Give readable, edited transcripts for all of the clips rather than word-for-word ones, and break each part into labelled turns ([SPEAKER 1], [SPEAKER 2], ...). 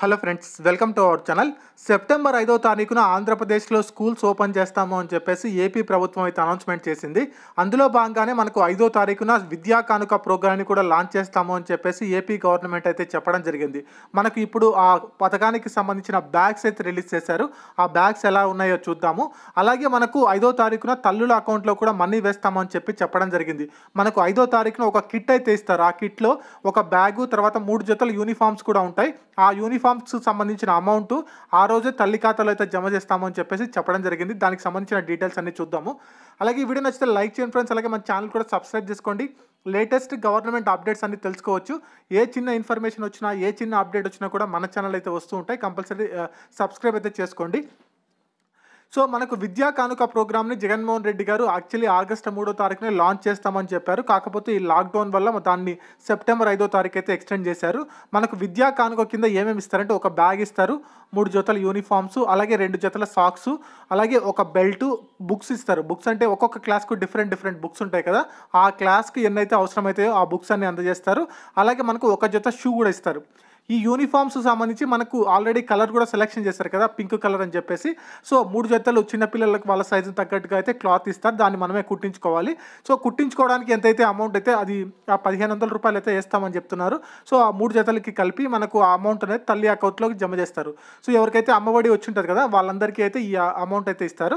[SPEAKER 1] Hello friends, welcome to our channel. September 5వ తారీఖున ఆంధ్రప్రదేశ్లో స్కూల్స్ ఓపెన్ చేస్తాము అని చెప్పేసి ఏపీ ప్రభుత్వం అయితే అనౌన్స్మెంట్ చేసింది. అందులో భాగంగానే మనకు 5వ తారీఖున విద్యా కానుక ప్రోగ్రామ్ని కూడా లాంచ్ చేస్తాము అని చెప్పేసి ఏపీ గవర్నమెంట్ అయితే చెప్పడం జరిగింది. మనకు ఇప్పుడు ఆ పథకానికి సంబంధించిన బ్యాగ్స్ అయితే రిలీజ్ చేశారు. ఆ బ్యాగ్స్ ఎలా ఉన్నాయో చూద్దాము. అలాగే మనకు 5వ తారీఖున తల్లుల అకౌంట్లో కూడా మనీ వేస్తాము అని చెప్పడం జరిగింది. మనకు 5వ తారీఖున ఒక కిట్ అయితే ఇస్తారు. ఆ కిట్లో ఒక బ్యాగు, తర్వాత 3 జతల యూనిఫామ్స్ కూడా ఉంటాయి. ఆ యూనిఫామ్స్ సంబంధించిన అమౌంట్ ఆ రోజే తల్లి ఖాతాలో అయితే జమ చేస్తామని చెప్పేసి చెప్పడం జరిగింది. దానికి సంబంధించిన డీటెయిల్స్ అన్ని చూద్దాము. అలాగే ఈ వీడియో నచ్చితే లైక్ చేయండి ఫ్రెండ్స్. అలాగే మన ఛానల్ కూడా సబ్స్క్రైబ్ చేసుకోండి. లేటెస్ట్ గవర్నమెంట్ అప్డేట్స్ అన్ని తెలుసుకోవచ్చు. ఏ చిన్న ఇన్ఫర్మేషన్ వచ్చినా, ఏ చిన్న అప్డేట్ వచ్చినా కూడా మన ఛానల్ అయితే వస్తూ ఉంటాయి. కంపల్సరీ సబ్స్క్రైబ్ అయితే చేసుకోండి. సో మనకు విద్యా కానుక ప్రోగ్రామ్ని జగన్మోహన్ రెడ్డి గారు యాక్చువల్లీ ఆగస్టు 3వ తారీఖునే లాంచ్ చేస్తామని చెప్పారు. కాకపోతే ఈ లాక్డౌన్ వల్ల దాన్ని సెప్టెంబర్ 5వ తారీఖు అయితే ఎక్స్టెండ్ చేశారు. మనకు విద్యా కానుక కింద ఏమేమి ఇస్తారంటే ఒక బ్యాగ్ ఇస్తారు, 3 జతల యూనిఫామ్స్, అలాగే 2 జతల సాక్స్, అలాగే ఒక బెల్ట్, బుక్స్ ఇస్తారు. బుక్స్ అంటే ఒక్కొక్క క్లాస్కు డిఫరెంట్ బుక్స్ ఉంటాయి కదా, ఆ క్లాస్కి ఎన్నైతే అవసరమవుతాయో ఆ బుక్స్ అన్ని అందజేస్తారు. అలాగే మనకు ఒక జత షూ కూడా ఇస్తారు. ఈ యూనిఫామ్స్ సంబంధించి మనకు ఆల్రెడీ కలర్ కూడా సెలెక్షన్ చేస్తారు కదా, పింక్ కలర్ అని చెప్పేసి. సో 3 జతలు చిన్నపిల్లలకు వాళ్ళ సైజు తగ్గట్టుగా అయితే క్లాత్ ఇస్తారు. దాన్ని మనమే కుట్టించుకోవాలి. సో కుట్టించుకోవడానికి ఎంతైతే అమౌంట్ అయితే అది 1500 రూపాయలు అయితే వేస్తామని చెప్తున్నారు. సో ఆ 3 జతలకి కలిపి మనకు ఆ అమౌంట్ అనేది తల్లి అకౌంట్లోకి జమ చేస్తారు. సో ఎవరికైతే అమ్మఒడి వచ్చి ఉంటుంది కదా వాళ్ళందరికీ అయితే ఈ అమౌంట్ అయితే ఇస్తారు.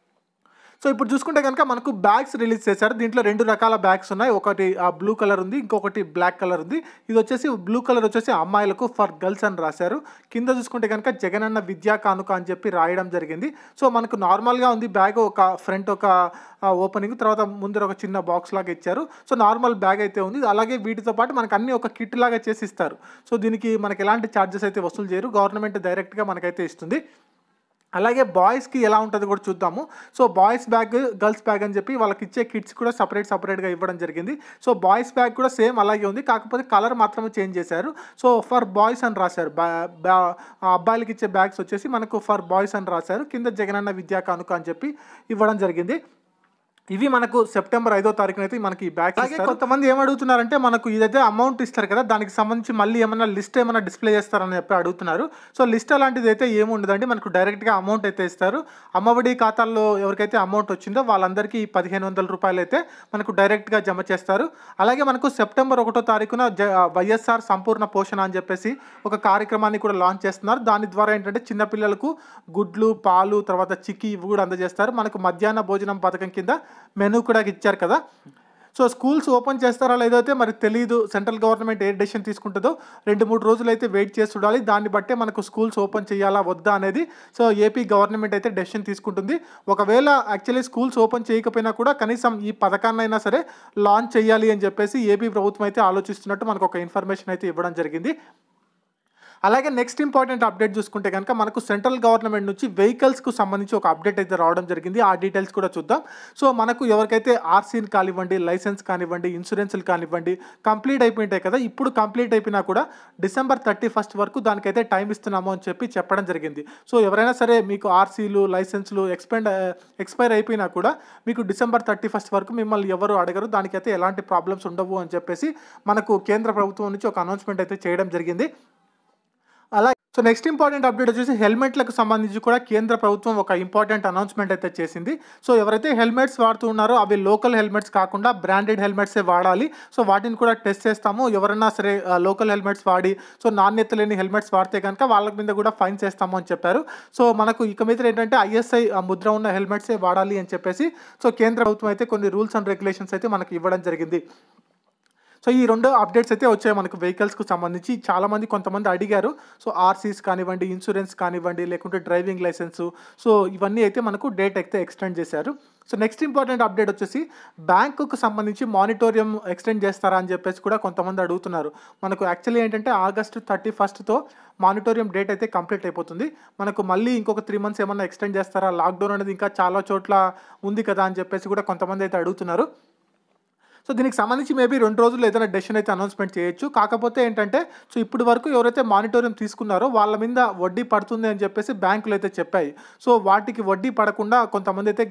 [SPEAKER 1] సో ఇప్పుడు చూసుకుంటే కనుక మనకు బ్యాగ్స్ రిలీజ్ చేశారు. దీంట్లో 2 రకాల బ్యాగ్స్ ఉన్నాయి. ఒకటి బ్లూ కలర్ ఉంది, ఇంకొకటి బ్లాక్ కలర్ ఉంది. ఇది వచ్చేసి బ్లూ కలర్ వచ్చేసి అమ్మాయిలకు, ఫర్ గర్ల్స్ అని రాశారు. కింద చూసుకుంటే కనుక జగనన్న విద్యా కానుక అని చెప్పి రాయడం జరిగింది. సో మనకు నార్మల్గా ఉంది బ్యాగ్. ఒక ఫ్రంట్ ఒక ఓపెనింగ్, తర్వాత ముందర ఒక చిన్న బాక్స్ లాగా ఇచ్చారు. సో నార్మల్ బ్యాగ్ అయితే ఉంది. అలాగే వీటితో పాటు మనకు అన్ని ఒక కిట్ లాగా చేసి ఇస్తారు. సో దీనికి మనకి ఎలాంటి ఛార్జెస్ అయితే వసూలు చేయరు. గవర్నమెంట్ డైరెక్ట్గా మనకైతే ఇస్తుంది. అలాగే బాయ్స్కి ఎలా ఉంటుందో కూడా చూద్దాము. So boys bag, girls bag అని చెప్పి వాళ్ళకి ఇచ్చే కిట్స్ కూడా సపరేట్గా ఇవ్వడం జరిగింది. సో బాయ్స్ బ్యాగ్ కూడా సేమ్ అలాగే ఉంది, కాకపోతే కలర్ మాత్రమే చేంజ్ చేశారు. సో ఫర్ బాయ్స్ అని రాశారు. అబ్బాయిలకి ఇచ్చే బ్యాగ్స్ వచ్చేసి మనకు ఫర్ బాయ్స్ అని రాశారు. కింద జగనన్న విద్యా కానుక అని చెప్పి ఇవ్వడం జరిగింది. ఇవి మనకు సెప్టెంబర్ 5వ తారీఖున అయితే మనకి ఈ బ్యాగ్స్ ఇస్తారు. కొంతమంది ఏమడుగుతున్నారంటే మనకు ఇదైతే అమౌంట్ ఇస్తారు కదా, దానికి సంబంధించి మళ్ళీ ఏమైనా లిస్ట్ ఏమైనా డిస్ప్లే చేస్తారని చెప్పి అడుగుతున్నారు. సో లిస్ట్ అలాంటిది అయితే ఏమి ఉండదండి. మనకు డైరెక్ట్గా అమౌంట్ అయితే ఇస్తారు. అమ్మఒడి ఖాతాల్లో ఎవరికైతే అమౌంట్ వచ్చిందో వాళ్ళందరికీ 1500 రూపాయలు అయితే మనకు డైరెక్ట్గా జమ చేస్తారు. అలాగే మనకు సెప్టెంబర్ 1వ తారీఖున వైఎస్ఆర్ సంపూర్ణ పోషణ అని చెప్పేసి ఒక కార్యక్రమాన్ని కూడా లాంచ్ చేస్తున్నారు. దాని ద్వారా ఏంటంటే చిన్నపిల్లలకు గుడ్లు, పాలు, తర్వాత చిక్కీ ఇవి కూడా అందజేస్తారు. మనకు మధ్యాహ్న భోజనం పథకం కింద మెనూ కూడా ఇచ్చారు కదా. సో స్కూల్స్ ఓపెన్ చేస్తారా లేదో అయితే మరి తెలియదు. సెంట్రల్ గవర్నమెంట్ ఏ డెసిషన్ తీసుకుంటుందో 2-3 రోజులు అయితే వెయిట్ చేసి చూడాలి. దాన్ని బట్టే మనకు స్కూల్స్ ఓపెన్ చేయాలా వద్దా అనేది సో ఏపీ గవర్నమెంట్ అయితే డెసిషన్ తీసుకుంటుంది. ఒకవేళ యాక్చువల్లీ స్కూల్స్ ఓపెన్ చేయకపోయినా కూడా కనీసం ఈ పథకాన్నైనా సరే లాంచ్ చేయాలి అని చెప్పేసి ఏపీ ప్రభుత్వం అయితే ఆలోచిస్తున్నట్టు మనకు ఒక ఇన్ఫర్మేషన్ అయితే ఇవ్వడం జరిగింది. అలాగే నెక్స్ట్ ఇంపార్టెంట్ అప్డేట్ చూసుకుంటే కనుక మనకు సెంట్రల్ గవర్నమెంట్ నుంచి వెహికల్స్కు సంబంధించి ఒక అప్డేట్ అయితే రావడం జరిగింది. ఆ డీటెయిల్స్ కూడా చూద్దాం. సో మనకు ఎవరికైతే ఆర్సీని కానివ్వండి, లైసెన్స్ కానివ్వండి, ఇన్సూరెన్స్లు కానివ్వండి కంప్లీట్ అయిపోయింటాయి కదా, ఇప్పుడు కంప్లీట్ అయిపోయినా కూడా డిసెంబర్ 31 వరకు దానికైతే టైం ఇస్తున్నాము అని చెప్పడం జరిగింది. సో ఎవరైనా సరే మీకు ఆర్సీలు, లైసెన్స్లు ఎక్స్పైర్ అయిపోయినా కూడా మీకు డిసెంబర్ 31 వరకు మిమ్మల్ని ఎవరు అడగరు. దానికైతే ఎలాంటి ప్రాబ్లమ్స్ ఉండవు అని చెప్పేసి మనకు కేంద్ర ప్రభుత్వం నుంచి ఒక అనౌన్స్మెంట్ అయితే చేయడం జరిగింది. అలాగే సో నెక్స్ట్ ఇంపార్టెంట్ అప్డేట్ వచ్చేసి హెల్మెట్లకు సంబంధించి కూడా కేంద్ర ప్రభుత్వం ఒక ఇంపార్టెంట్ అనౌన్స్మెంట్ అయితే చేసింది. సో ఎవరైతే హెల్మెట్స్ వాడుతూ ఉన్నారో అవి లోకల్ హెల్మెట్స్ కాకుండా బ్రాండెడ్ హెల్మెట్సే వాడాలి. సో వాటిని కూడా టెస్ట్ చేస్తాము. ఎవరైనా సరే లోకల్ హెల్మెట్స్ వాడి సో నాణ్యత లేని హెల్మెట్స్ వాడితే కనుక వాళ్ళ మీద కూడా ఫైన్ చేస్తాము అని చెప్పారు. సో మనకు ఇక మీద ఏంటంటే ఐఎస్ఐ ముద్ర ఉన్న హెల్మెట్సే వాడాలి అని చెప్పేసి సో కేంద్ర ప్రభుత్వం అయితే కొన్ని రూల్స్ అండ్ రెగ్యులేషన్స్ అయితే మనకు ఇవ్వడం జరిగింది. సో ఈ 2 అప్డేట్స్ అయితే వచ్చాయి మనకు వెహికల్స్కు సంబంధించి. చాలామంది కొంతమంది అడిగారు. సో ఆర్సీస్ కానివ్వండి, ఇన్సూరెన్స్ కానివ్వండి, లేకుంటే డ్రైవింగ్ లైసెన్సు, సో ఇవన్నీ అయితే మనకు డేట్ అయితే ఎక్స్టెండ్ చేశారు. సో నెక్స్ట్ ఇంపార్టెంట్ అప్డేట్ వచ్చేసి బ్యాంకుకు సంబంధించి మానిటోరియం ఎక్స్టెండ్ చేస్తారా అని చెప్పేసి కూడా కొంతమంది అడుగుతున్నారు. మనకు యాక్చువల్లీ ఏంటంటే ఆగస్టు 31తో మానిటోరియం డేట్ అయితే కంప్లీట్ అయిపోతుంది. మనకు మళ్ళీ ఇంకొక 3 మంత్స్ ఏమన్నా ఎక్స్టెండ్ చేస్తారా, లాక్డౌన్ అనేది ఇంకా చాలా చోట్ల ఉంది కదా అని చెప్పేసి కూడా కొంతమంది అయితే అడుగుతున్నారు. సో దీనికి సంబంధించి మేబీ 2 రోజుల్లో ఏదైనా డెసిషన్ అయితే అనౌన్స్మెంట్ చేయొచ్చు. కాకపోతే ఏంటంటే సో ఇప్పటి వరకు ఎవరైతే మానిటోరియం తీసుకున్నారో వాళ్ళ మీద వడ్డీ పడుతుంది అని చెప్పేసి బ్యాంకులు అయితే చెప్పాయి. సో వాటికి వడ్డీ పడకుండా కొంతమంది అయితే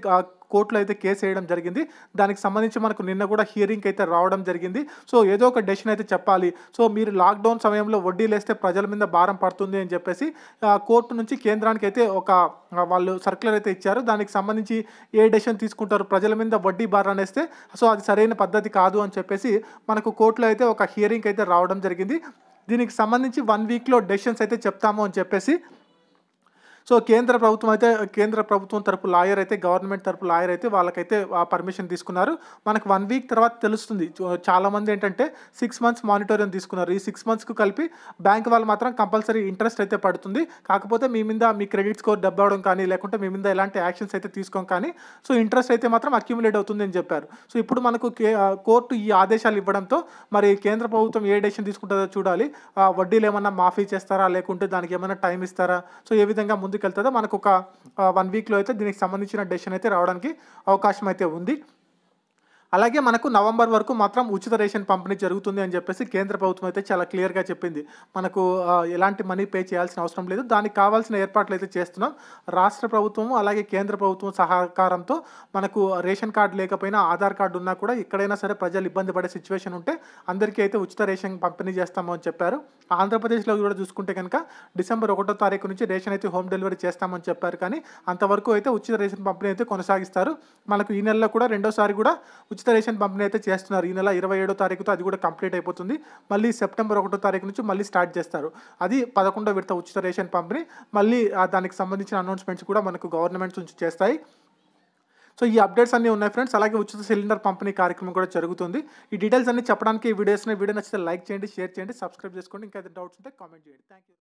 [SPEAKER 1] కోర్టులో అయితే కేసు వేయడం జరిగింది. దానికి సంబంధించి మనకు నిన్న కూడా హియరింగ్ అయితే రావడం జరిగింది. సో ఏదో ఒక డెసిషన్ అయితే చెప్పాలి. సో మీరు లాక్డౌన్ సమయంలో వడ్డీలు వేస్తే ప్రజల మీద భారం పడుతుంది అని చెప్పేసి కోర్టు నుంచి కేంద్రానికి అయితే వాళ్ళు సర్క్యులర్ అయితే ఇచ్చారు. దానికి సంబంధించి ఏ డెసిషన్ తీసుకుంటారు, ప్రజల మీద వడ్డీ భారాన్ని వేస్తే సో అది సరైన పద్ధతి కాదు అని చెప్పేసి మనకు కోర్టులో అయితే ఒక హియరింగ్ అయితే రావడం జరిగింది. దీనికి సంబంధించి 1 వీక్లో డెసిషన్స్ అయితే చెప్తాము అని చెప్పేసి సో కేంద్ర ప్రభుత్వం తరపు లాయర్ అయితే గవర్నమెంట్ తరపు లాయర్ అయితే వాళ్ళకైతే పర్మిషన్ తీసుకున్నారు. మనకు 1 వీక్ తర్వాత తెలుస్తుంది. చాలామంది ఏంటంటే 6 మంత్స్ మానిటోరియం తీసుకున్నారు. ఈ 6 మంత్స్కు కలిపి బ్యాంక్ వాళ్ళు మాత్రం కంపల్సరీ ఇంట్రెస్ట్ అయితే పడుతుంది. కాకపోతే మీ క్రెడిట్ స్కోర్ దెబ్బ అవడం కానీ లేకుంటే మీ మీద ఎలాంటి యాక్షన్స్ అయితే తీసుకోం కానీ సో ఇంట్రెస్ట్ అయితే మాత్రం అక్యుములేట్ అవుతుంది అని చెప్పారు. సో ఇప్పుడు మనకు కోర్టు ఈ ఆదేశాలు ఇవ్వడంతో మరి కేంద్ర ప్రభుత్వం ఏ డెసిషన్ తీసుకుంటుందో చూడాలి. వడ్డీలు ఏమన్నా మాఫీ చేస్తారా లేకుంటే దానికి ఏమైనా టైం ఇస్తారా, సో ఏ విధంగా వెళ్తుందో మనకు ఒక 1 వీక్లో అయితే దీనికి సంబంధించిన డెసిషన్ అయితే రావడానికి అవకాశం అయితే ఉంది. అలాగే మనకు నవంబర్ వరకు మాత్రం ఉచిత రేషన్ పంపిణీ జరుగుతుంది అని చెప్పేసి కేంద్ర ప్రభుత్వం అయితే చాలా క్లియర్గా చెప్పింది. మనకు ఎలాంటి మనీ పే చేయాల్సిన అవసరం లేదు. దానికి కావాల్సిన ఏర్పాట్లు అయితే చేస్తున్నాం. రాష్ట్ర ప్రభుత్వము అలాగే కేంద్ర ప్రభుత్వం సహకారంతో మనకు రేషన్ కార్డు లేకపోయినా ఆధార్ కార్డు ఉన్నా కూడా ఎక్కడైనా సరే ప్రజలు ఇబ్బంది పడే సిచ్యువేషన్ ఉంటే అందరికీ అయితే ఉచిత రేషన్ పంపిణీ చేస్తాము అని చెప్పారు. ఆంధ్రప్రదేశ్లో కూడా చూసుకుంటే కనుక డిసెంబర్ 1వ తారీఖు నుంచి రేషన్ అయితే హోమ్ డెలివరీ చేస్తామని చెప్పారు. కానీ అంతవరకు అయితే ఉచిత రేషన్ పంపిణీ అయితే కొనసాగిస్తారు. మనకు ఈ నెలలో కూడా రెండోసారి కూడా ఉచిత రేషన్ పంపిణీ అయితే చేస్తున్నారు. ఈ నెల 27వ తారీఖుతో అది కూడా కంప్లీట్ అయిపోతుంది. మళ్ళీ సెప్టెంబర్ 1వ తారీఖు నుంచి మళ్ళీ స్టార్ట్ చేస్తారు. అది 11వ విడత ఉచిత రేషన్ పంపిణీ. మళ్ళీ దానికి సంబంధించిన అనౌన్స్మెంట్స్ కూడా మనకు గవర్నమెంట్ నుంచి చేస్తాయి. సో ఈ అప్డేట్స్ అన్నీ ఉన్నాయి ఫ్రెండ్స్. అలాగే ఉచిత సిలిండర్ పంపిణీ కార్యక్రమం కూడా జరుగుతుంది. ఈ డీటెయిల్స్ అన్ని చెప్పడానికి ఈ వీడియో నచ్చితే లైక్ చేయండి, షేర్ చేయండి, సబ్స్క్రైబ్ చేసుకోండి. ఇంకా డౌట్స్ ఉంటే కామెంట్ చేయండి. Thank you.